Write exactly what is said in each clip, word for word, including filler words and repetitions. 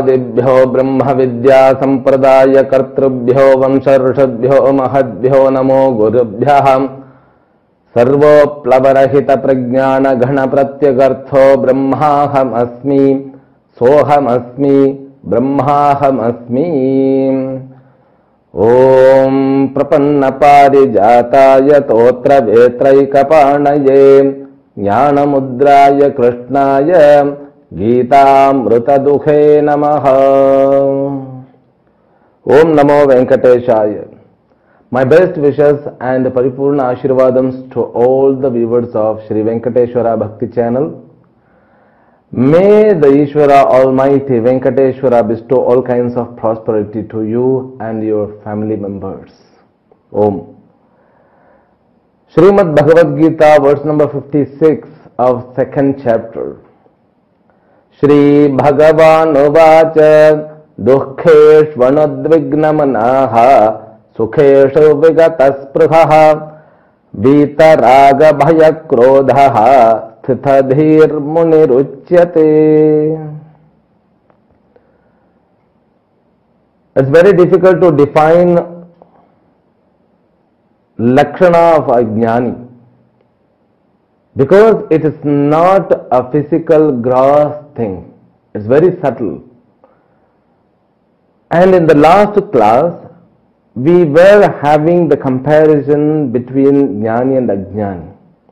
आदिभ्यो ब्रह्म विद्या संप्रदाय कर्तृभ्यो वंशऋषभ्यो महद्भ्यो नमो गुरुभ्यः। सर्वोप्लवरहित प्रज्ञान घन प्रत्यगर्थो ब्रह्माहमस्मि सोहमस्मि ब्रह्माहमस्मि। ओम प्रपन्न पारिजाताय तोत्र वेत्रैकपाणये ज्ञानमुद्राय कृष्णाय गीतामृतदुहे नमः। ओम नमो वेंकटेशाय। My best wishes and Paripurna Ashirvadams to all the viewers of Shri Venkateshwara Bhakti channel. May the Ishvara Almighty Venkateshwara bestow all kinds of prosperity to you and your family members. Om. Srimad Bhagavad Gita, verse number fifty-six of second chapter. Shri Bhagavan Uvacha Dukkheshvanadvignamanaha Sukheshu Vigataspruhaha Vitaraga Bhayakrodhaha Sthitadhir Muniruchyate. It's very difficult to define Lakshana of a Jnani because it is not a physical gross thing. It's very subtle. And in the last class, we were having the comparison between Jnani and Ajnani.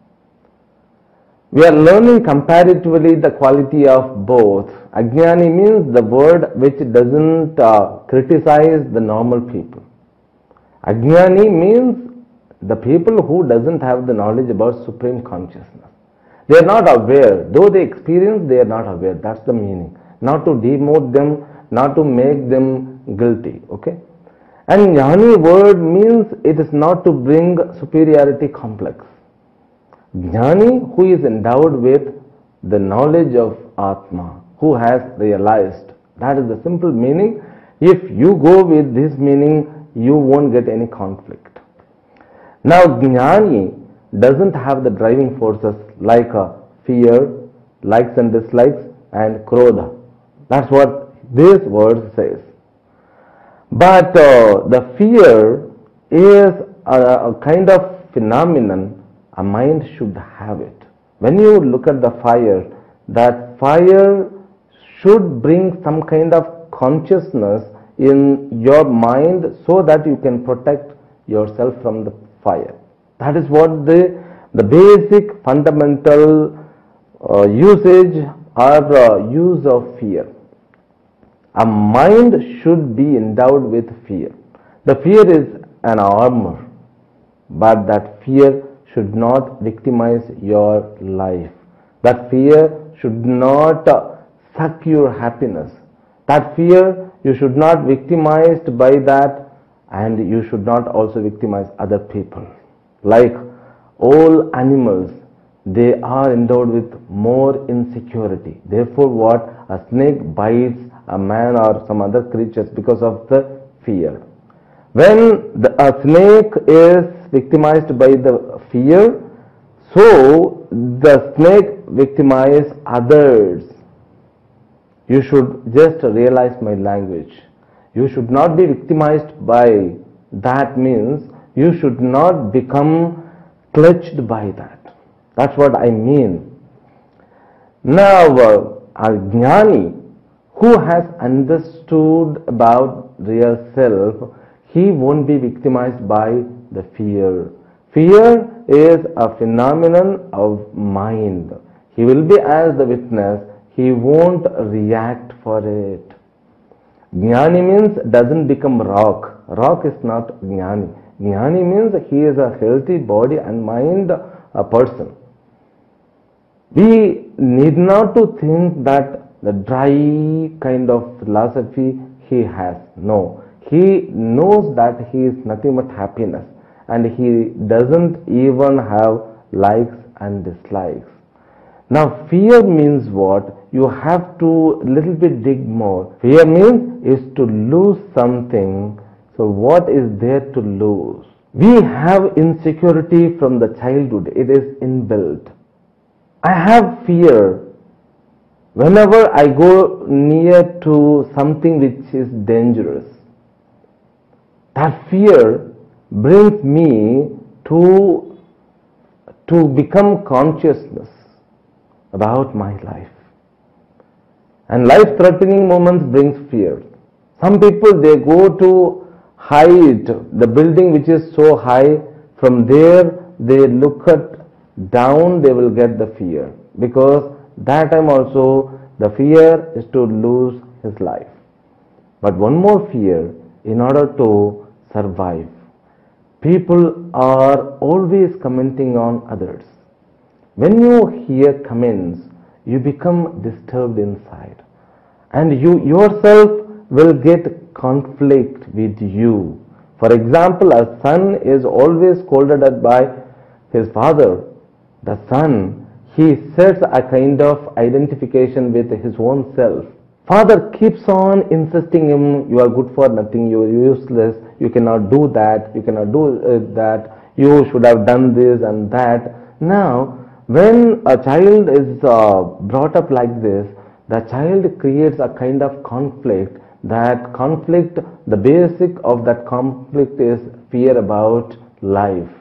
We are learning comparatively the quality of both. Ajnani means the word which doesn't uh, criticize the normal people. Ajnani means the people who doesn't have the knowledge about supreme consciousness. They are not aware. Though they experience, they are not aware. That's the meaning. Not to demote them, not to make them guilty. Okay? And Jnani word means it is not to bring superiority complex. Jnani who is endowed with the knowledge of Atma, who has realized. That is the simple meaning. If you go with this meaning, you won't get any conflict. Now Jnani doesn't have the driving forces like uh, fear, likes and dislikes, and krodha. That's what this word says. But uh, the fear is a, a kind of phenomenon a mind should have it. When you look at the fire, that fire should bring some kind of consciousness in your mind so that you can protect yourself from the fire. That is what the, the basic fundamental uh, usage or uh, use of fear. A mind should be endowed with fear. The fear is an armor, but that fear should not victimize your life. That fear should not uh, suck your happiness. That fear, you should not victimized by that, and you should not also victimize other people. Like all animals, they are endowed with more insecurity. Therefore what? A snake bites a man or some other creatures because of the fear. When the, a snake is victimized by the fear, so the snake victimizes others. You should just realize my language. You should not be victimized by that, means you should not become clutched by that. That's what I mean. Now, uh, a Jnani who has understood about real self, he won't be victimized by the fear. Fear is a phenomenon of mind. He will be as the witness, he won't react for it. Jnani means doesn't become rock. Rock is not Jnani. Jnani means he is a healthy body and mind a person. We need not to think that the dry kind of philosophy he has. No. He knows that he is nothing but happiness, and he doesn't even have likes and dislikes. Now fear means what? You have to little bit dig more. Fear means is to lose something. So what is there to lose? We have insecurity from the childhood. It is inbuilt. I have fear Whenever I go near to something which is dangerous, that fear brings me to, to become consciousness about my life. And life-threatening moments brings fear. Some people, they go to height, the building which is so high, from there they look at down, they will get the fear. Because that time also the fear is to lose his life. But one more fear, in order to survive. People are always commenting on others. When you hear comments, you become disturbed inside. And you yourself will get conflict with you. For example, a son is always scolded at by his father. The son, he sets a kind of identification with his own self. Father keeps on insisting him, you are good for nothing, you are useless, you cannot do that, you cannot do uh, that, you should have done this and that. Now, when a child is uh, brought up like this, the child creates a kind of conflict. That conflict, the basic of that conflict is fear about life.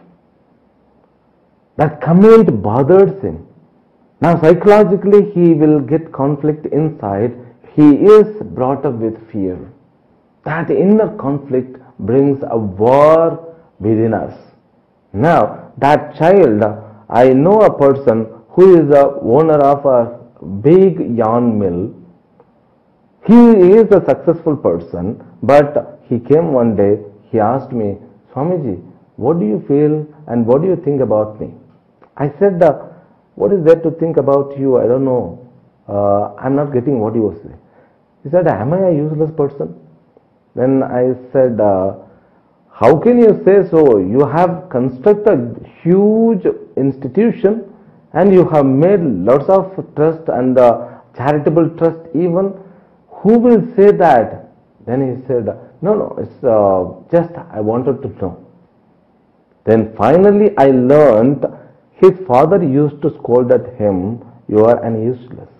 That comment bothers him. Now psychologically he will get conflict inside. He is brought up with fear. That inner conflict brings a war within us. Now that child, I know a person who is the owner of a big yarn mill. He is a successful person, but he came one day, he asked me, Swamiji, what do you feel and what do you think about me? I said, uh, what is there to think about you? I don't know. Uh, I'm not getting what you say. He said, am I a useless person? Then I said, uh, how can you say so? You have constructed a huge institution and you have made lots of trust and uh, charitable trust even. Who will say that? Then he said, no, no, it's uh, just I wanted to know. Then finally I learned his father used to scold at him, you are an useless.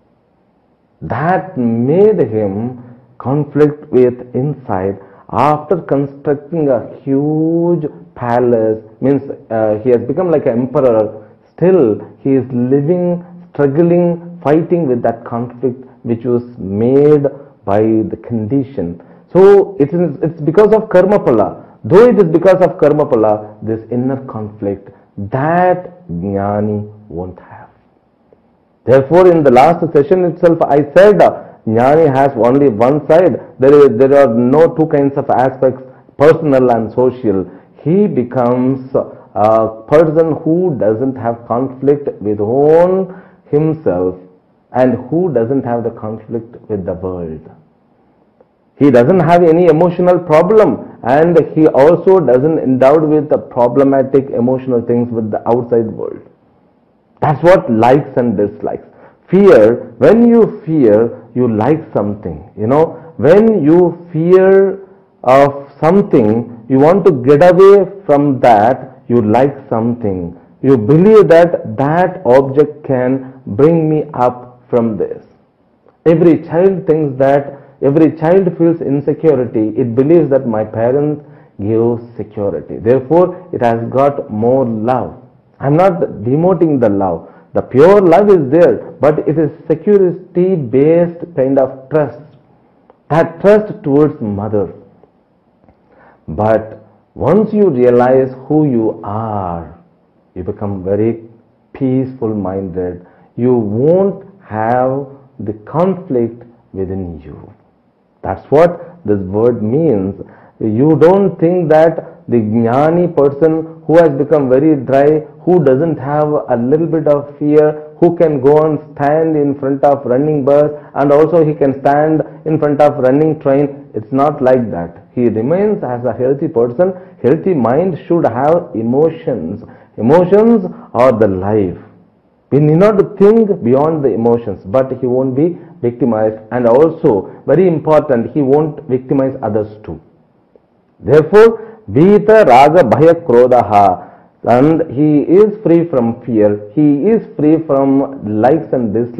That made him conflict with inside. After constructing a huge palace, means uh, he has become like an emperor, still he is living, struggling, fighting with that conflict which was made by the condition. So it is, it's because of karma pala. Though it is because of karma pala, this inner conflict, that jnani won't have. Therefore, in the last session itself, I said uh, jnani has only one side. There is, there are no two kinds of aspects, personal and social. He becomes a person who doesn't have conflict with own himself and who doesn't have the conflict with the world. He doesn't have any emotional problem and he also doesn't endowed with the problematic emotional things with the outside world. That's what likes and dislikes. Fear, when you fear, you like something. You know, when you fear of something, you want to get away from that, you like something. You believe that that object can bring me up from this. Every child thinks that, every child feels insecurity. It believes that my parents give security. Therefore, it has got more love. I'm not demoting the love. The pure love is there, but it is security-based kind of trust. That trust towards mother. But once you realize who you are, you become very peaceful-minded. You won't have the conflict within you. That's what this word means. You don't think that the jnani person who has become very dry, who doesn't have a little bit of fear, who can go and stand in front of running bus and also he can stand in front of running train. It's not like that. He remains as a healthy person. Healthy mind should have emotions. Emotions are the life. We need not think beyond the emotions, but he won't be victimized, and also very important, he won't victimize others too. Therefore, Vita Raga Bhaya Krodaha, and he is free from fear, he is free from likes and dislikes,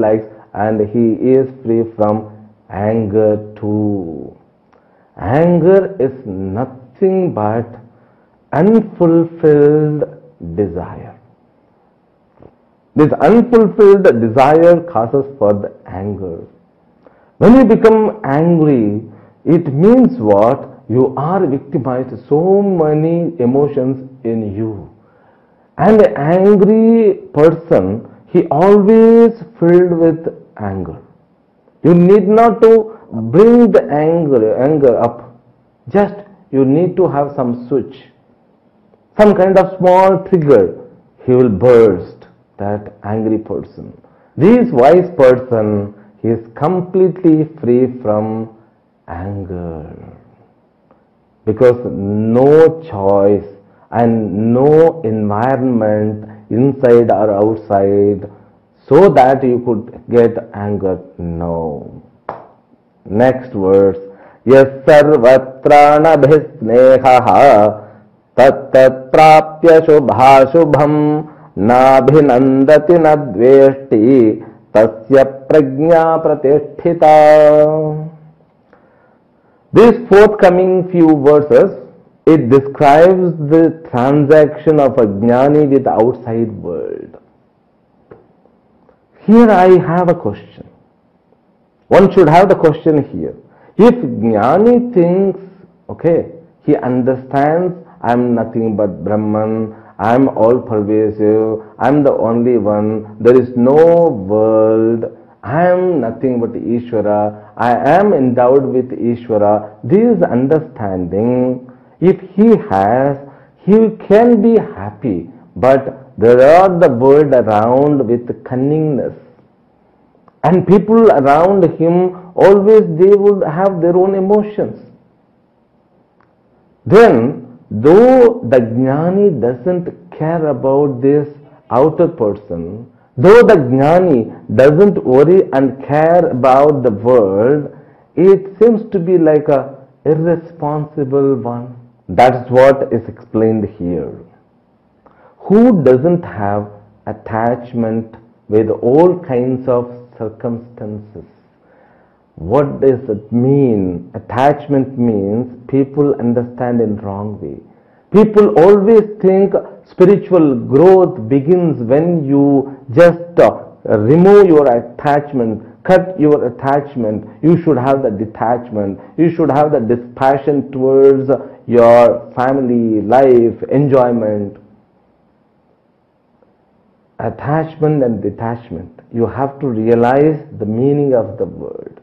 and he is free from anger too. Anger is nothing but unfulfilled desire. This unfulfilled desire causes for the anger. When you become angry, it means what? You are victimized so many emotions in you. And an angry person, he always filled with anger. You need not to bring the anger, anger up. Just you need to have some switch, some kind of small trigger. He will burst, that angry person. This wise person, he is completely free from anger. Because no choice and no environment inside or outside so that you could get anger. No. Next verse. Yes sarvatrana bhisneha tat tat prapya shubha shubham nabhinandati nadveshti tasya prajna pratisthita. These forthcoming few verses, it describes the transaction of a jnani with the outside world. Here I have a question. One should have the question here. If jnani thinks, okay, he understands I am nothing but Brahman, I am all pervasive, I am the only one, there is no world, I am nothing but Ishvara, I am endowed with Ishvara. This understanding, if he has, he can be happy. But there are the world around with cunningness. And people around him, always they would have their own emotions. Then, though the jnani doesn't care about this outer person, though the jnani doesn't worry and care about the world, it seems to be like a irresponsible one. That's what is explained here. Who doesn't have attachment with all kinds of circumstances? What does it mean? Attachment means people understand in wrong way. People always think spiritual growth begins when you just uh, remove your attachment, cut your attachment. You should have the detachment. You should have the dispassion towards your family, life, enjoyment. Attachment and detachment. You have to realize the meaning of the word.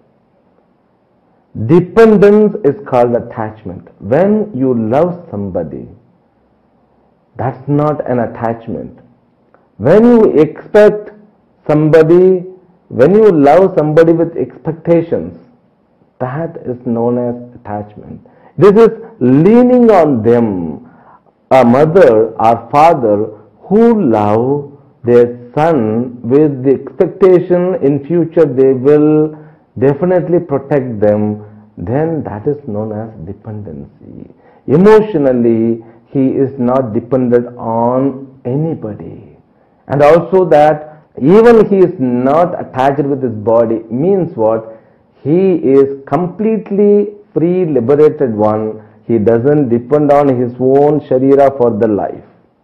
Dependence is called attachment. When you love somebody, that's not an attachment. When you expect somebody, when you love somebody with expectations, that is known as attachment. This is leaning on them. A mother or father who love their son with the expectation in future they will definitely protect them, then that is known as dependency. Emotionally, he is not dependent on anybody. And also that even he is not attached with his body means what? He is completely free, liberated one. He doesn't depend on his own sharira for the life.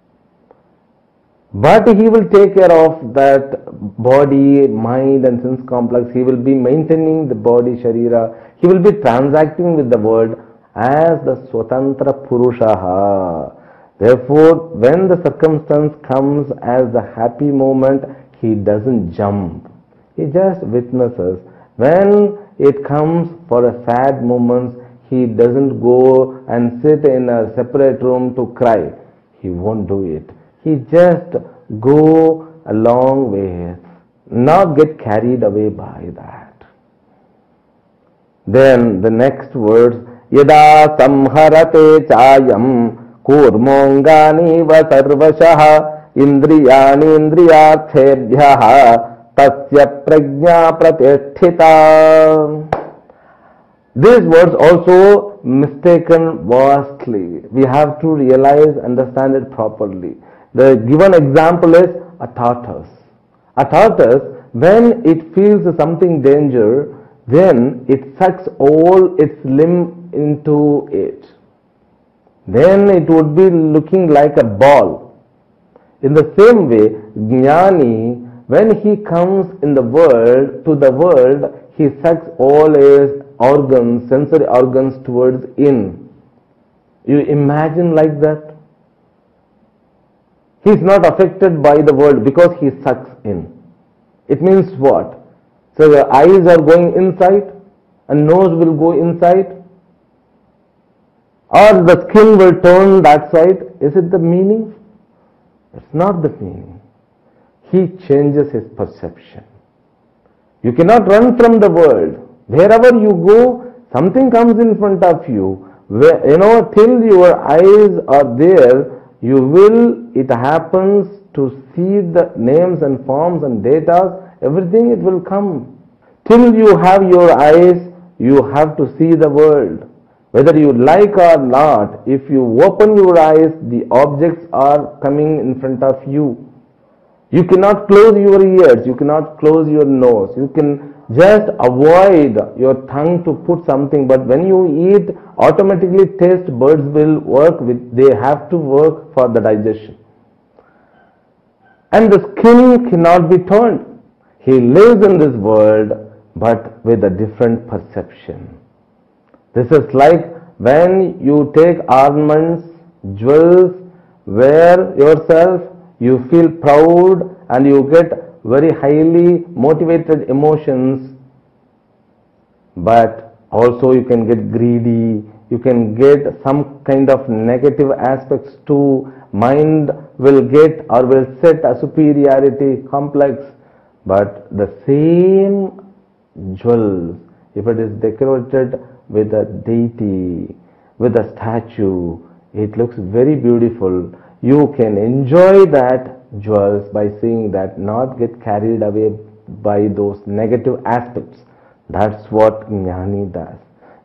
But he will take care of that body, mind and sense complex. He will be maintaining the body, sharira. He will be transacting with the world as the Swatantra Purushaha. Therefore, when the circumstance comes as the happy moment, he doesn't jump. He just witnesses. When it comes for a sad moment, he doesn't go and sit in a separate room to cry. He won't do it. He just go a long way, not get carried away by that. Then the next words, Yada samharate chayam kurmongani va sarvashaha indriyani indriyarthebhyaha tasya prajna pratisthita. These words also mistaken vastly. We have to realize, understand it properly. The given example is a tortoise. A tortoise, when it feels something danger, then it sucks all its limb into it. Then it would be looking like a ball. In the same way, Jnani, when he comes in the world, to the world, he sucks all his organs, sensory organs towards in. You imagine like that? He is not affected by the world because he sucks in. It means what? So the eyes are going inside and nose will go inside, or the skin will turn that side. Is it the meaning? It's not the meaning. He changes his perception. You cannot run from the world. Wherever you go, something comes in front of you. Where, you know, till your eyes are there, you will, it happens to see the names and forms and data, everything it will come. Till you have your eyes, you have to see the world. Whether you like or not, if you open your eyes, the objects are coming in front of you. You cannot close your ears, you cannot close your nose, you can just avoid your tongue to put something, but when you eat, automatically taste buds will work with, they have to work for the digestion. And the skin cannot be turned. He lives in this world, but with a different perception. This is like when you take ornaments, jewels, wear yourself, you feel proud and you get very highly motivated emotions, but also you can get greedy, you can get some kind of negative aspects too. Mind will get or will set a superiority complex, but the same jewels, if it is decorated with a deity, with a statue, it looks very beautiful. You can enjoy that jewels by seeing that, not get carried away by those negative aspects. That's what Jnani does.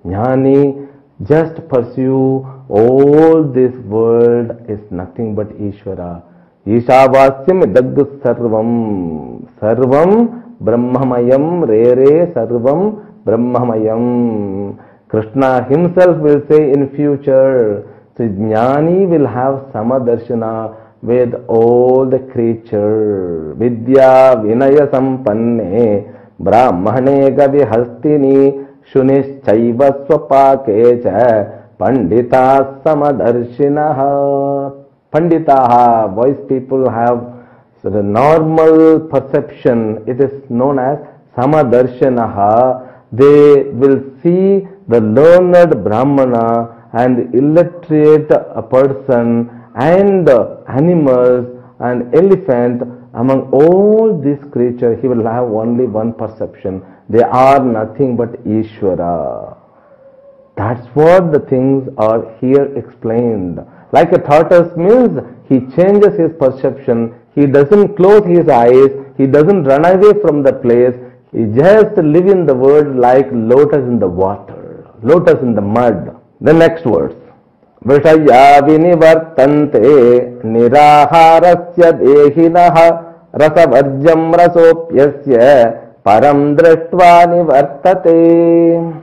Jnani just pursue all this world is nothing but Ishvara. Ishavasyam idaggu sarvam. Sarvam brahmamayam re re sarvam brahmamayam. Krishna himself will say in future, so Jnani will have Samadarshana with all the creature. Vidya vinaya sampanne brahmane gavi hastini shunischaiva swapakecha pandita samadarshinaha. Panditaha, wise people have so the normal perception, it is known as samadarshanaha. They will see the learned Brahmana and illiterate a person and animals and elephant. Among all these creatures, he will have only one perception. They are nothing but Ishvara. That's what the things are here explained. Like a tortoise means he changes his perception. He doesn't close his eyes. He doesn't run away from the place. He just live in the world like lotus in the water, lotus in the mud. The next verse. Vrishaya vinivartante niraharasya dehinaha rasavarjam rasopyasya param drashtva nivartate.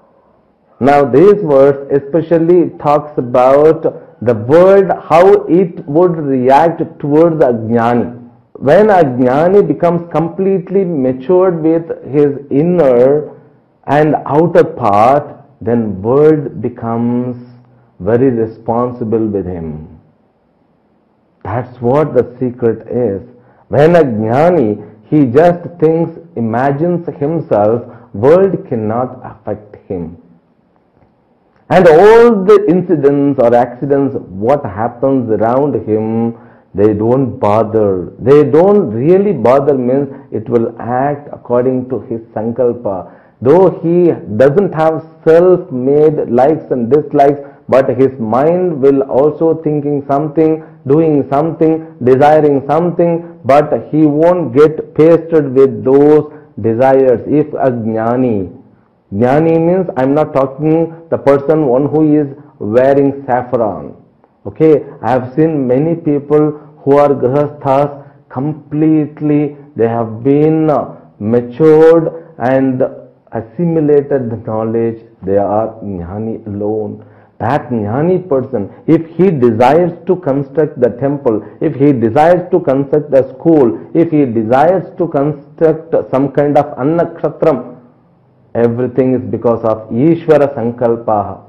Now this verse especially talks about the world, how it would react towards a Jnani. When a Jnani becomes completely matured with his inner and outer part, then world becomes very responsible with him. That's what the secret is. When a Jnani, he just thinks, imagines himself, world cannot affect him. And all the incidents or accidents, what happens around him, they don't bother. They don't really bother means it will act according to his sankalpa. Though he doesn't have self-made likes and dislikes, but his mind will also thinking something, doing something, desiring something, but he won't get pasted with those desires. If a Jnani, Jnani means I am not talking the person one who is wearing saffron. Okay, I have seen many people who are grahasthas completely they have been uh, matured and assimilated the knowledge, they are jnani alone. That jnani person, if he desires to construct the temple, if he desires to construct the school, if he desires to construct some kind of annakshatram, everything is because of Ishvara Sankalpa.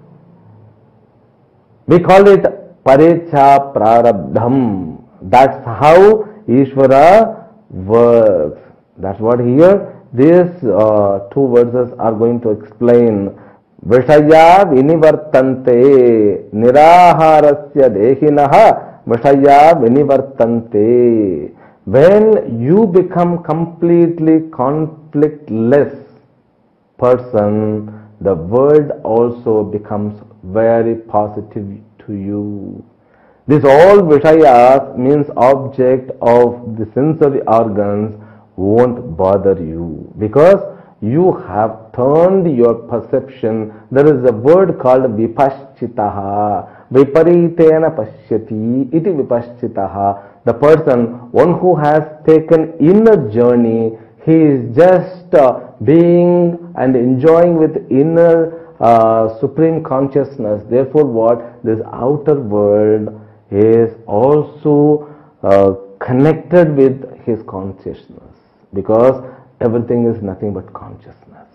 We call it Parecha Prarabdham. That's how Ishvara works. That's what here these uh, two verses are going to explain. Vishaya vinivartante niraharasya dehinaha vishaya vinivartante. When you become completely conflictless person, the world also becomes very positive to you. This all Vishayas means object of the sensory organs won't bother you because you have turned your perception. There is a word called vipaschitaha. Viparitena pashyati iti vipaschitaha. The person, one who has taken inner journey, he is just uh, being and enjoying with inner uh, supreme consciousness. Therefore what? This outer world is also uh, connected with his consciousness, because everything is nothing but consciousness.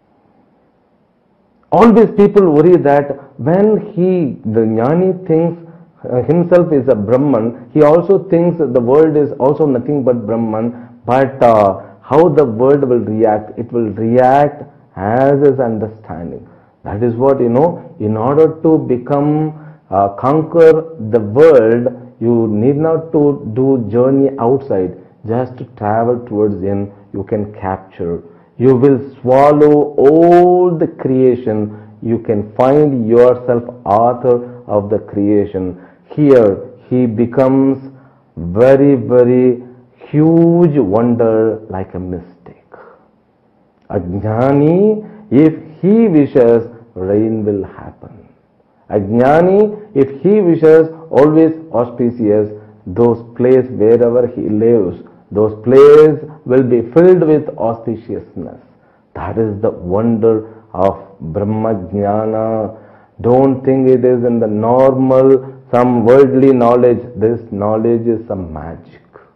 Always people worry that when he, the jnani, thinks uh, himself is a Brahman, he also thinks that the world is also nothing but Brahman. But uh, how the world will react? It will react as his understanding. That is what, you know, in order to become, uh, conquer the world, you need not to do journey outside. Just to travel towards in, you can capture. You will swallow all the creation. You can find yourself author of the creation. Here, he becomes very, very huge wonder like a mystic. A jnani, if he wishes, rain will happen. A jnani, if he wishes, always auspicious. Those places wherever he lives, those places will be filled with auspiciousness. That is the wonder of Brahma Jnana. Don't think it is in the normal, some worldly knowledge. This knowledge is some magic.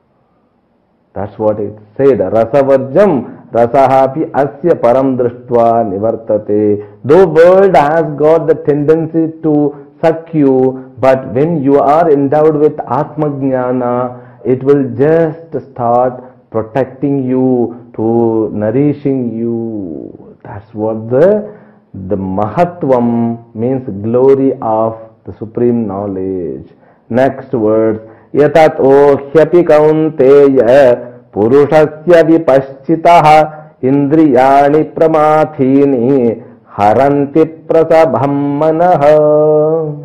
That's what it said. Rasavarjam rasahapi asya param drishtva nivartate. Though world has got the tendency to suck you, but when you are endowed with Atma Jnana, it will just start protecting you, to nourishing you. That's what the, the Mahatvam means, glory of the supreme knowledge. Next words. Yatat o hyapi kaunteya purushasya vipaschitaha indriyani pramathini haranti prasabham manaha.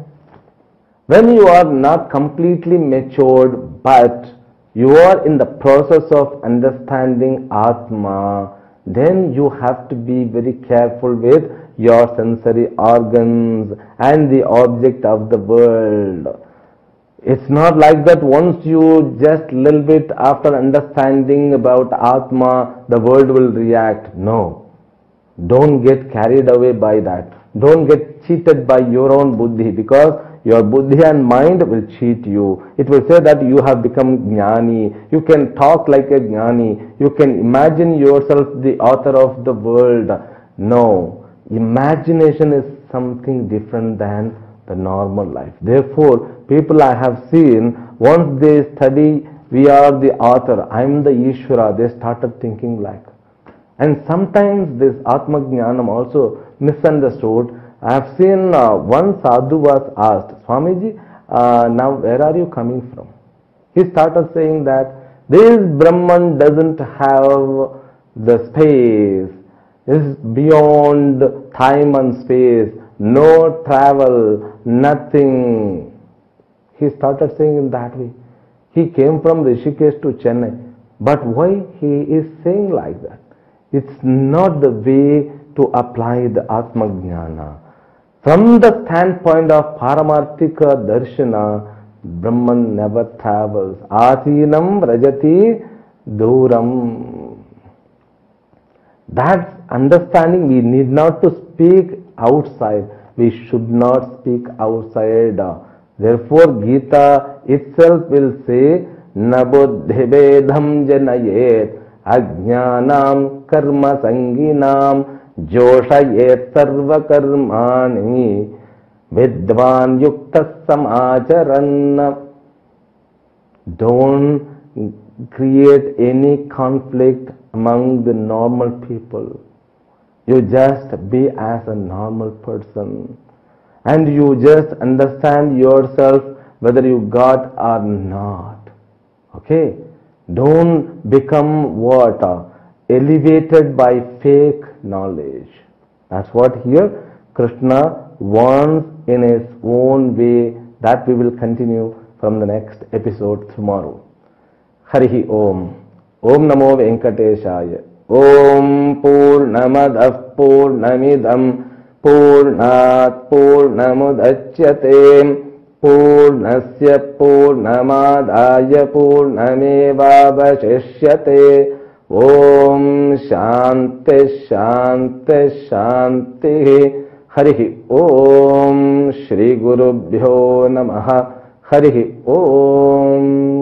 When you are not completely matured, but you are in the process of understanding Atma, then you have to be very careful with your sensory organs and the object of the world. It's not like that once you just little bit after understanding about Atma, the world will react. No. Don't get carried away by that. Don't get cheated by your own buddhi, because your buddhi and mind will cheat you. It will say that you have become jnani. You can talk like a jnani. You can imagine yourself the author of the world. No. Imagination is something different than the normal life. Therefore, people I have seen, once they study, we are the author, I am the Ishvara, they started thinking like. And sometimes this Atma Jnanam also misunderstood. I have seen uh, one sadhu was asked, Swamiji, uh, now where are you coming from? He started saying that this Brahman doesn't have the space, is beyond time and space, no travel, nothing. He started saying in that way. He came from Rishikesh to Chennai. But why he is saying like that? It's not the way to apply the Atma Jnana. From the standpoint of Paramarthika Darshana, Brahman never travels. Asinam Rajati duram. That understanding we need not to speak outside. We should not speak outside. Therefore, Gita itself will say, Na buddhibedham janayet ajnanam karma sanginam joshayet sarva karmani vidvan yukta samacharan. Don't create any conflict among the normal people. You just be as a normal person and you just understand yourself whether you got or not. Okay? Don't become what? Elevated by fake knowledge. That's what here Krishna wants in his own way. That we will continue from the next episode tomorrow. Harihi Om. Om Namo Venkateshaya. Om Purnamadah Purnamidam Purnat Purnamudachyate Purnasya Purnamadaya Purnamevavashishyate. Om Shanti Shanti Shanti. Harihi Om. Shri Gurubhyo Namaha. Harihi Om.